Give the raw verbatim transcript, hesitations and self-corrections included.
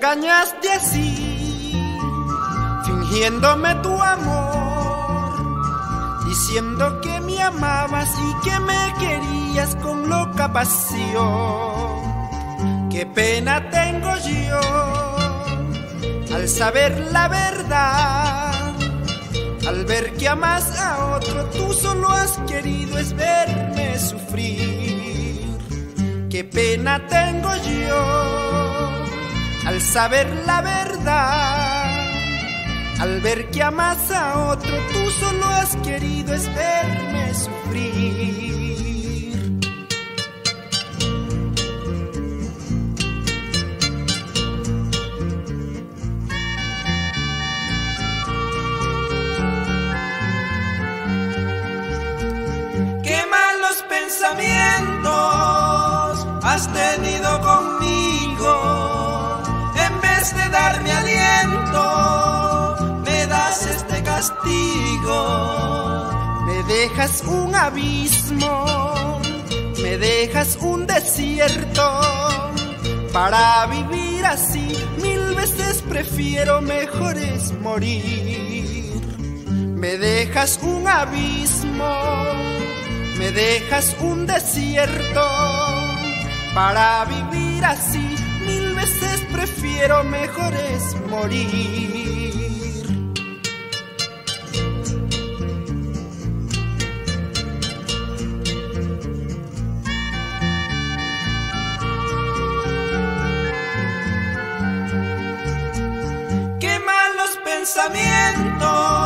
engañaste así, fingiéndome tu amor, diciendo que me amabas y que me querías con loca pasión. Qué pena tengo yo al saber la verdad, al ver que amas a otro, tú solo has querido es verme sufrir. Qué pena tengo yo al saber la verdad, al ver que amas a otro, tú solo has querido es verme sufrir. Qué malos pensamientos has tenido conmigo, en vez de darme aliento, me das este castigo. Me dejas un abismo, me dejas un desierto, para vivir así mil veces prefiero mejor es morir. Me dejas un abismo, me dejas un desierto, para vivir así mil veces prefiero mejor es morir. Qué malos pensamientos